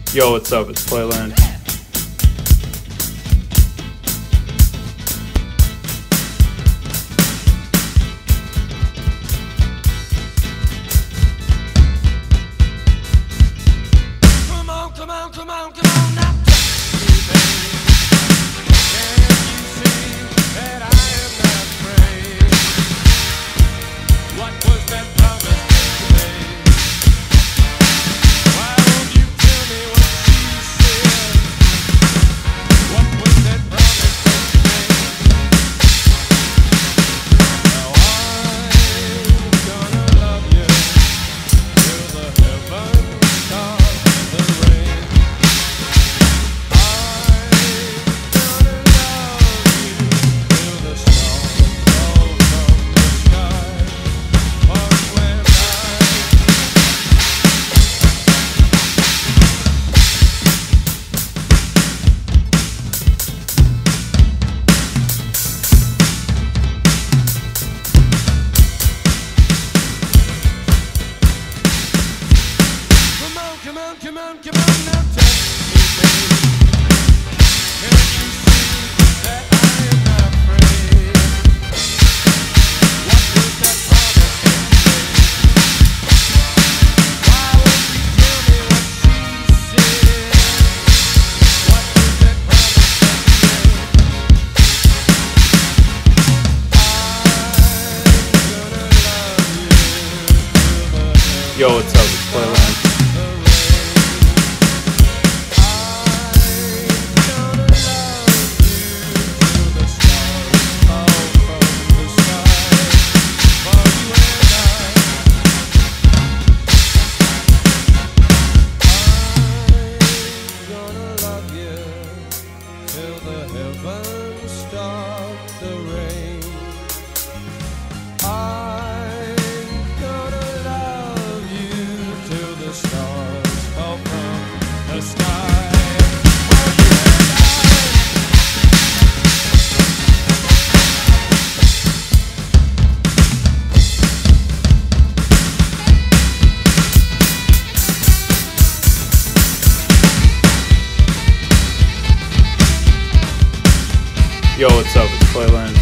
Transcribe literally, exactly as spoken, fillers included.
Yo, what's up? It's Playland. Come on, come on, come on, come on now. Can't you see that I am not afraid? What was that promise you made? Why won't you tell me what she said? What was that promise that you made? Now I'm gonna love you till the heavens start the rain. Come on, come on, come on, now tell me, baby. Can't you see that I am not afraid? What was that promise that you made? Why won't you tell me what she said? What was that promise that you made? I'm gonna love you till the Yo, what's up? It's Playland. till the heavens start the rain. I'm gonna love you till the stars fall from the sky. For you and Yo, what's up? It's Playland.